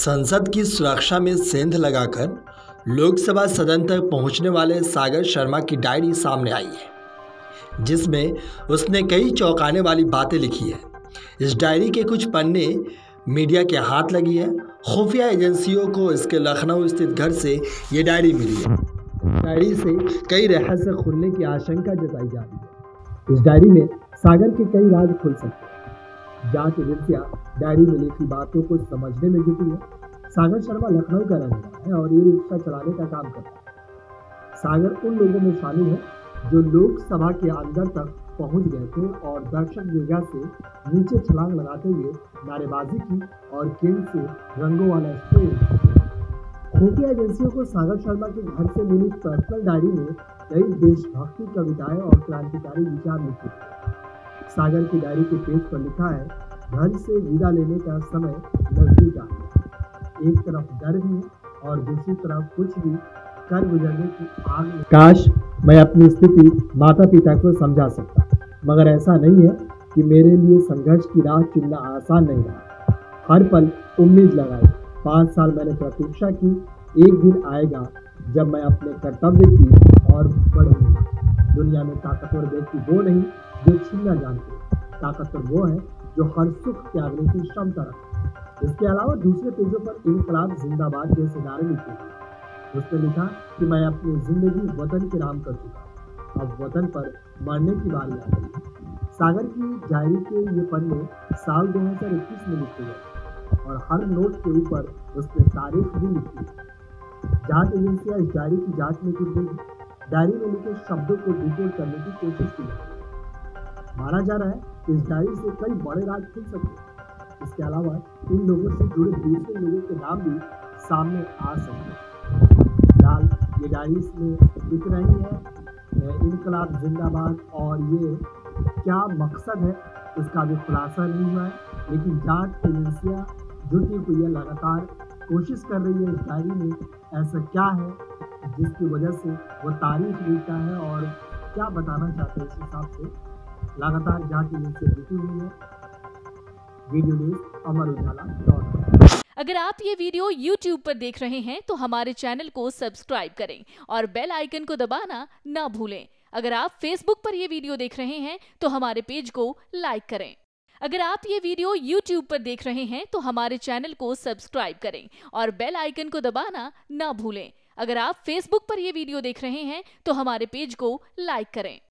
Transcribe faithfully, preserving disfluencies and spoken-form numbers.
संसद की सुरक्षा में सेंध लगाकर लोकसभा सदन तक पहुंचने वाले सागर शर्मा की डायरी सामने आई है, जिसमें उसने कई चौंकाने वाली बातें लिखी है। इस डायरी के कुछ पन्ने मीडिया के हाथ लगी है। खुफिया एजेंसियों को इसके लखनऊ स्थित घर से ये डायरी मिली है। डायरी से कई रहस्य खुलने की आशंका जताई जा रही है। इस डायरी में सागर के कई राज खुल सकते हैं। जांच एजेंसियां डायरी में लिखी बातों को समझने में जुटी है। सागर शर्मा लखनऊ का रहने वाला है और ये रिक्शा चलाने का काम करता है। सागर उन लोगों में शामिल है जो लोकसभा के अंदर तक पहुंच गए थे और दर्शक जगह से नीचे छलांग लगाते हुए नारेबाजी की और केंद्र से रंगों वाला स्प्रे। खुफिया एजेंसियों को सागर शर्मा के घर से मिली पर्सनल डायरी में कई देशभक्ति कविताएं और क्रांतिकारी विचार लिखे थे। सागर की डायरी के पेज पर लिखा है, घर से विदा लेने का समय नजदीक आ गया। एक तरफ डर भी और दूसरी तरफ कुछ भी कर गुजरने की आग में। काश मैं अपनी स्थिति माता पिता को समझा सकता, मगर ऐसा नहीं है कि मेरे लिए संघर्ष की राह चुनना आसान नहीं रहा। हर पल उम्मीद लगाई। पाँच साल मैंने प्रतीक्षा की, एक दिन आएगा जब मैं अपने कर्तव्य की और बढ़ूंगा। दुनिया में ताकतवर व्यक्ति वो नहीं जो छीनना जानते, ताकतवर वो है जो हर सुख त्यागने की क्षमता रखते। इसके अलावा दूसरे पेजों पर इनकलाब जिंदाबाद जैसे नारे लिखे थे। उसने लिखा कि मैं अपनी जिंदगी वतन के नाम कर चुका, अब वतन पर मरने की बारी आ गई। सागर की डायरी के ये पन्ने साल दो हज़ार इक्कीस में लिखे गए और हर नोट के ऊपर उसने तारीख भी लिखी। जांच एजेंसियां इस डायरी की जांच में जुट गई। डायरी में लिखे शब्दों को डिकोड करने की कोशिश की जा रही है। माना जा रहा है कि इस डायरी से कई बड़े राज खुल सकते हैं। इसके अलावा इन लोगों से जुड़े दूसरे लोगों के नाम भी सामने आ सकते हैं। फिलहाल ये डायरी में इतना ही है। इनकलाब जिंदाबाद और ये क्या मकसद है इसका भी खुलासा नहीं हुआ है, लेकिन जांच एजेंसियां जुटी हुई है, लगातार कोशिश कर रही है इस डायरी में ऐसा क्या है जिसकी वजह से वो तारीख लिखता है और क्या बताना चाहते हैं। इस हिसाब से लगातार जांच एजेंसियां जुटी हुई है। Video news Amar Ujala dot com. अगर आप ये वीडियो YouTube पर देख रहे हैं तो हमारे चैनल को सब्सक्राइब करें और बेल आइकन को दबाना ना भूलें। अगर आप Facebook पर ये वीडियो देख रहे हैं तो हमारे पेज को लाइक करें। अगर आप ये वीडियो YouTube पर देख रहे हैं तो हमारे चैनल को सब्सक्राइब करें और बेल आइकन को दबाना ना भूलें। अगर आप Facebook पर ये वीडियो देख रहे हैं तो हमारे पेज को लाइक करें।